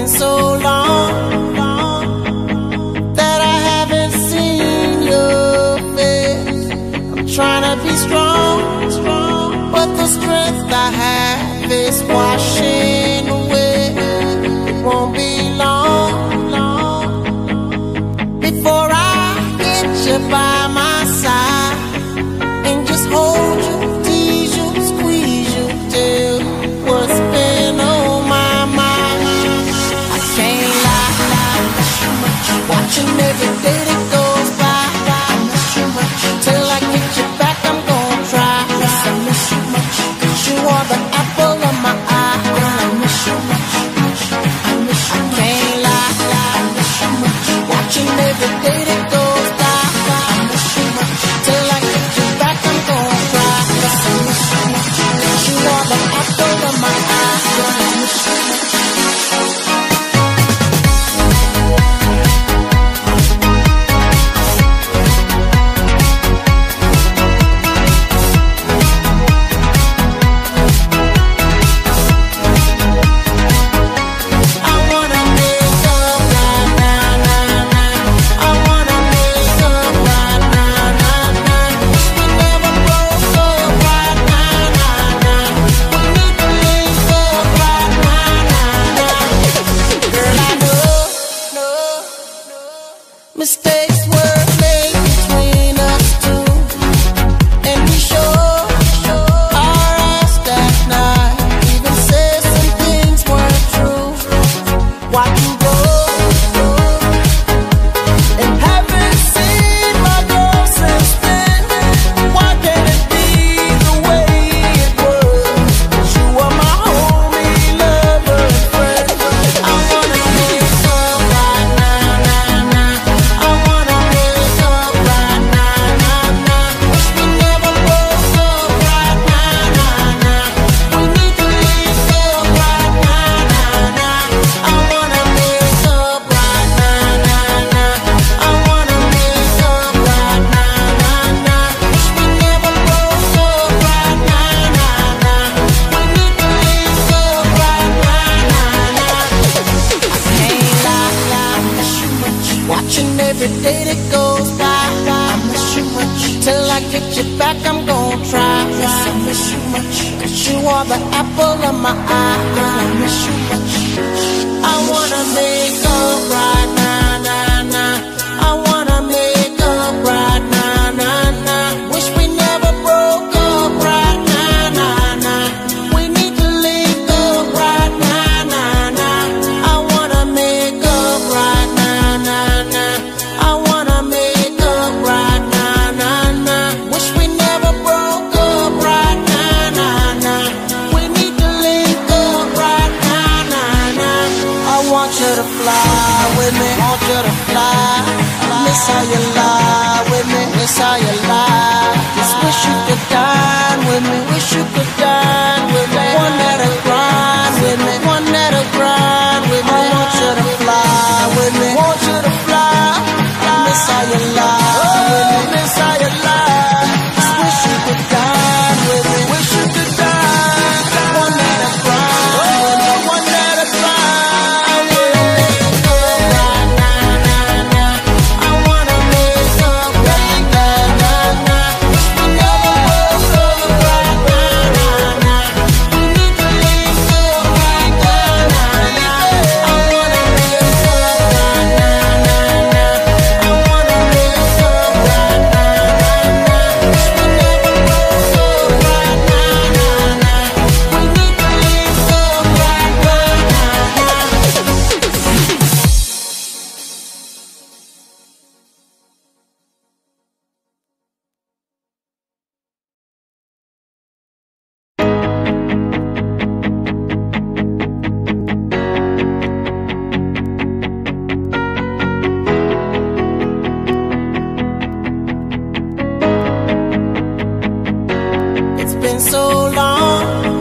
been so long that I haven't seen your face. I'm trying to be strong, but the strength I have is washing away. It won't be long before I get you by my side and just hold you, tease you, squeeze you, tell you what's been on my mind. I can't lie, watching every day that goes by. I miss you much. Till I get you back, I'm gonna try. Yes, I miss you much. 'Cause you are the apple of my eye. I miss you much. I miss you. I can't lie, I miss you much. Watching every day that goes by. I miss you much. Till I get you back, I'm gonna try. Yes, I miss you much. 'Cause you are the apple of my eye. I miss you much. Mistakes were made between us two, and we sure our eyes that night even said some things weren't true. Why'd you go and haven't seen my girl since then? Why can't it be the way it was? You were my homie, lover, and friend. I wanna make up right now, I wanna make up right now, Wish we never broke up right now, We need to link up right now, I wanna make up right now, I wanna make up right now, Wish we never broke up right now, We need to link up right now. I can't lie, I miss you much. Watching every day that goes by. I miss you much. Till I get you back, I'm gonna try. Yes, I miss you much. 'Cause you are the apple of my eye. I miss you much. I wanna make up right now, I wanna make up right now, Wish we never broke up right now, We need to link up right now, I wanna make up right now, I wanna make up right now, Wish we never broke up right now, We need to link up right now. I want you to fly with me, want you to fly. Miss how you lie with me, miss how you lie. Just wish you could dine with me, wish you could dine with me. One that'll grind with me, one that'll grind with me. I want you to fly with me, want you to fly. Miss how you lie with me, miss how you lie. Just wish you could dine with me, wish you could dine. One that'll grind with me, one that'll grind. I wanna make up right now, I wanna make up right now, Wish we never broke up right now, We need to link up right now, I wanna make up right now, I wanna make up right now, Wish we never broke up right now, We need to link up right It's been so long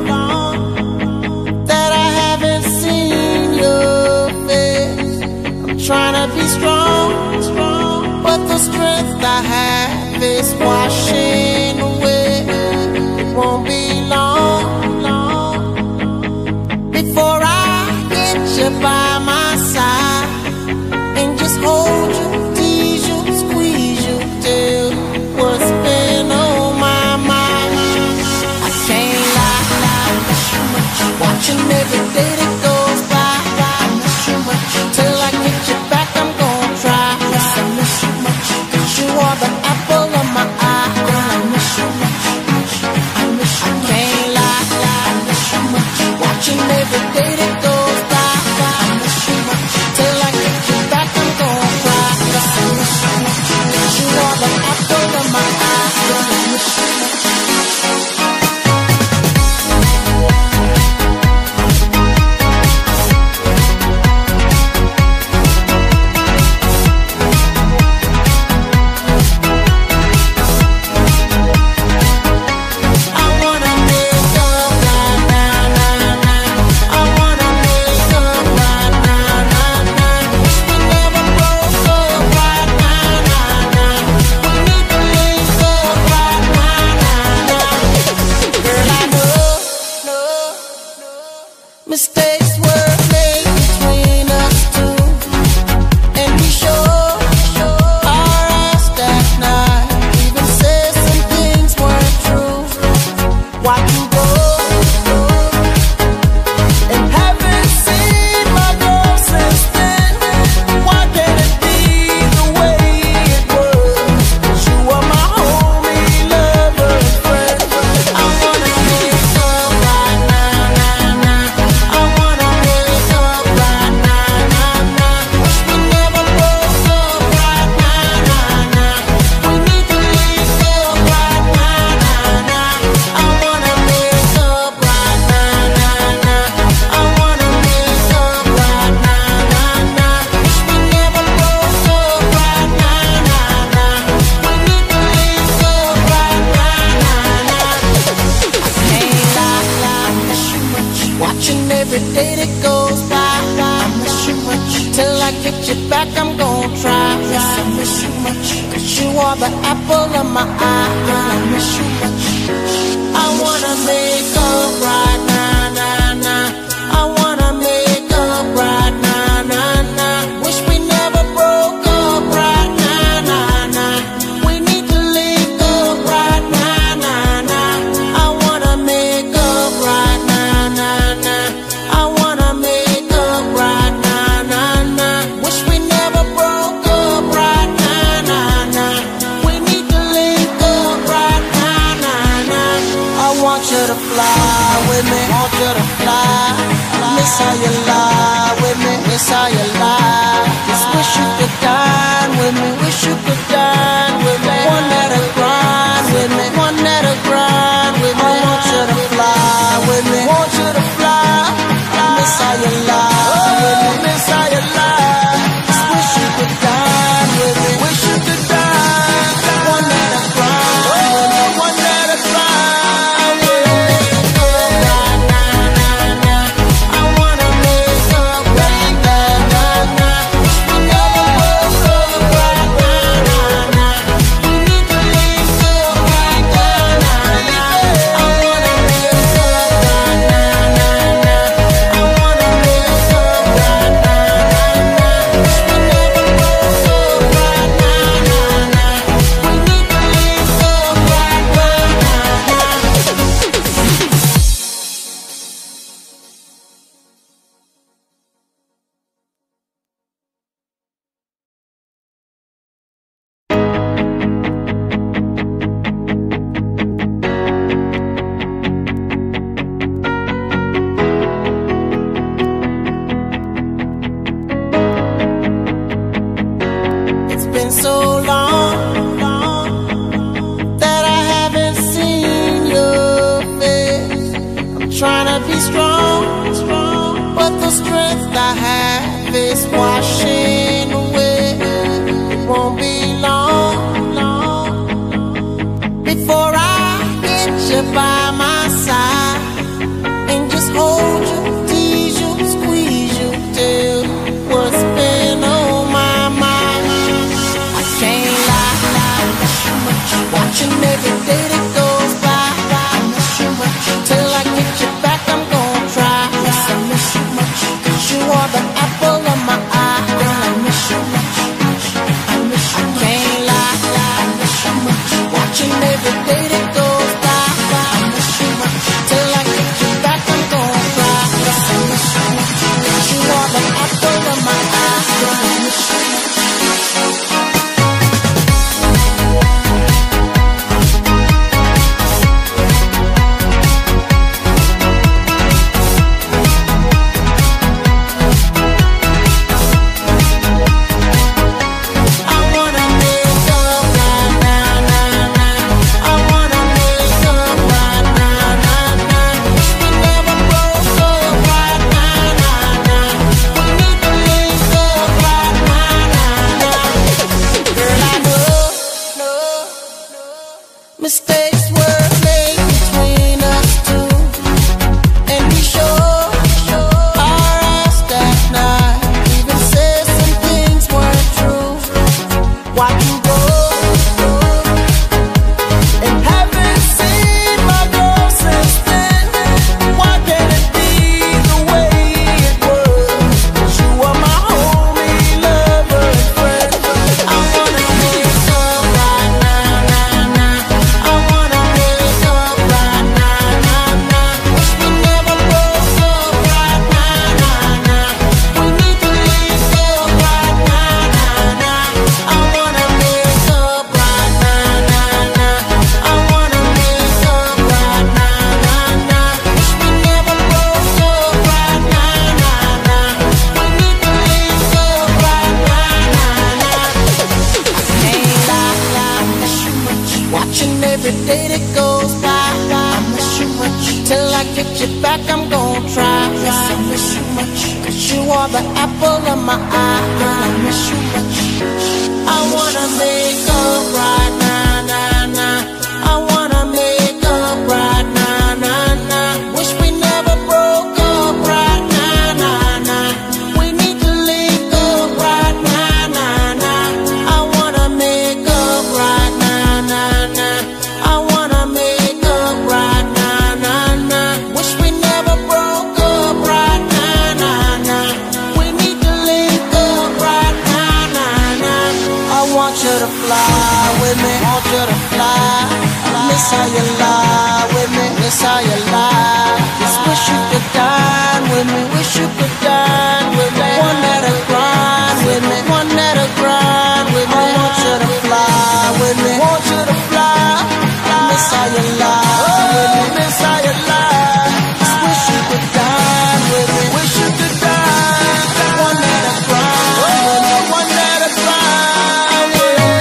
that I haven't seen your face. I'm trying to be strong, but the strength I have is washing away. It won't be long before I get get you by my side and just hold you, tease you, squeeze you till what's been on my mind. I can't lie, watching every day that goes by. I miss you much. Till I get you back, I'm gonna try. Yes, I miss you much. 'Cause you are the apple of my eye. Girl, I miss you much. I miss you. I can't lie, I miss you much. Watching every day that goes by. I miss you much. Till I get you back, I'm gonna try. Yes, I miss you much. 'Cause you are the apple of my eye. Girl, I miss you much. Mistakes were made between us two, and we sure our eyes that night even said some things weren't true. Why you go and haven't seen my girl since then? Why can't it be the way it was? You were my homie, lover, and friend. I wanna make up right now, now, now. I wanna make up right now, now, now. Wish we never broke up right now, now, now. We need to link up right now, now, now. I wanna make up right now, now, now. I wanna make up right now, now, now. Wish we never broke up right now, now, now. We need to link up right now, now, now. I can't lie, I miss you much. Watching every day that goes by. I miss you much. Till I get you back, I'm gonna try. Yes, I miss you much. 'Cause you are the apple of my eye. Girl, I miss you much. I wanna make up right now, now, now. I wanna make up right now, now, now. Wish we never broke up right now, now, now. We need to link up right now, now, now. I wanna make up right now, now, now. I wanna make up right now, now, now. Wish we never broke up right now, now, now. We need to link up right now, now, now. I want you to fly with me, want you to fly. Miss how you lie with me, miss how you lie. Just wish you could dine with me, wish you could dine with me. One that'll grind with me, one that'll grind with me. I want you to fly with me, want you to fly. Miss how you lie with me, miss how you lie. Just wish you could dine with me, wish you could dine. One that'll grind with me, one that'll grind with me. Right now, now, now. I wanna make up right now, now, now. Wish we never broke up right now, now, now. We need to link up right now, now, now. I wanna make up right now, now, now. I wanna make up right now, now, now. Wish we never broke up right now, now, now. We need to link up right now, now, now. It's been so long that I haven't seen your face. I'm trying to be strong, but the strength I have is washing away. It won't be long before I get you by my side and just hold you, tease you, squeeze you till what's been on my mind. I can't lie, watching every day that goes by. I miss you much. Till I get you back, I'm gonna try. Yes, I miss you much. 'Cause you you are the apple of my eye. Girl, I miss you much. I wanna make up right now, nah, nah. I wanna make up right now, nah, nah. Wish we never broke up right now, nah, nah. We need to link up right now, nah, nah. I wanna make up right now, nah, nah. I wanna make up right now, nah, nah. Wish we never broke up right now, nah, nah. We need to link up right now, nah, nah. I want you to fly with me, want you to fly. Miss how you lie with me, miss how you lie. Just wish you could dine with me, wish you could dine with me. One that'll grind with me, one that'll grind with me. I want you to fly with me, want you to fly. Miss how you lie with me, miss how you lie. Just wish you could dine with me, wish you could dine. One that'll grind with me, one that'll grind with me.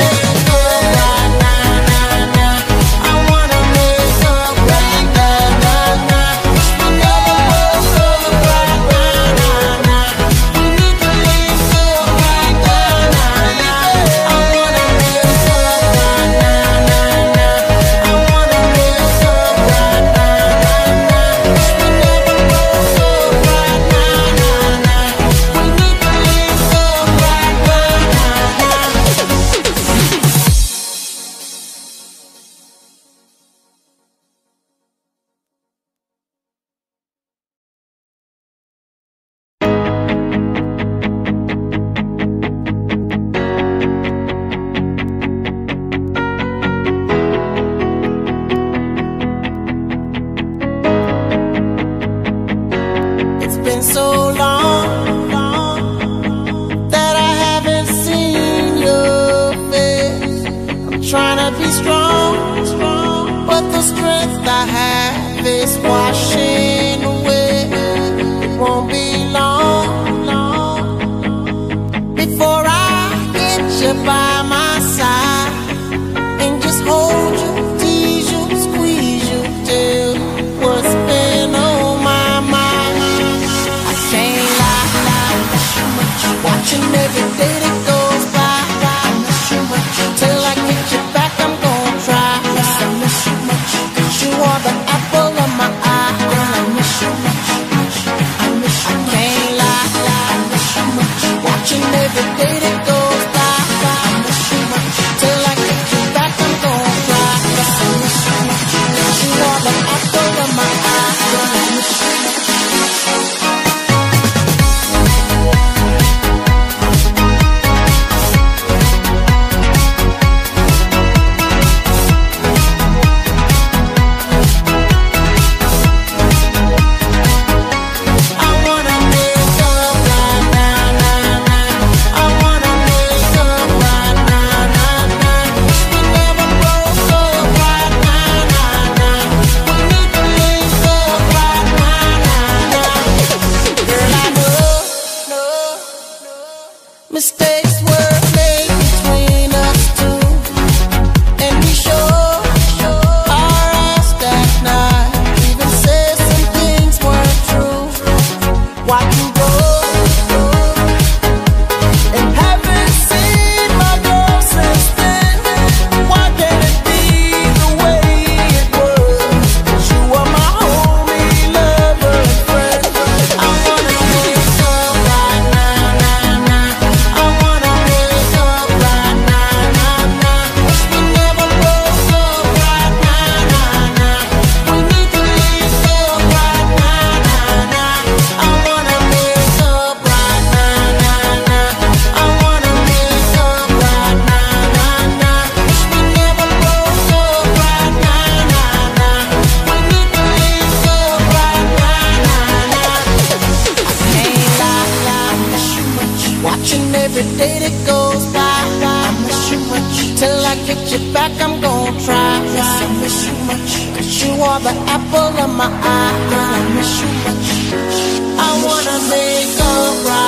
It's been so long that I haven't seen your face. I'm trying to be strong, but the strength I have is washing away. It won't be long before I get you by my side and just hold you, tease you, squeeze you till what's been on my mind. I can't lie, watching every day that goes by. I miss you much. Till I get you back, I'm gonna try. Yes, I miss you much. 'Cause you are the apple of my eye. Girl, I miss you much. I miss you. I can't lie, I miss you much. Watching every day that goes by. I miss you much. Till I get you back, I'm gonna try. Yes, I miss you much. 'Cause you are the apple of my eye. Girl, I miss you much. Mistakes were made between us two, and we sure our eyes that night even said some things weren't true. Why you go and haven't seen my girl since then? Why can't it be the way it was? 'Cause you are my homie, lover, and friend. I wanna make up right now, nah, nah. I wanna make up right now, nah, nah. Wish we never broke up right now, nah, nah. We need to link up right now, nah, nah. I wanna make up right now, nah, nah. I wanna make up right now, nah, nah. Wish we never broke up right now, nah, nah. We need to link up right now, nah, nah. I can't lie, I miss you much. Watching every day that goes by. I miss you much. Till I get you back, I'm gonna try. Yes, I miss you much. 'Cause you are the apple of my eye. Girl, I miss you much. I wanna make up right.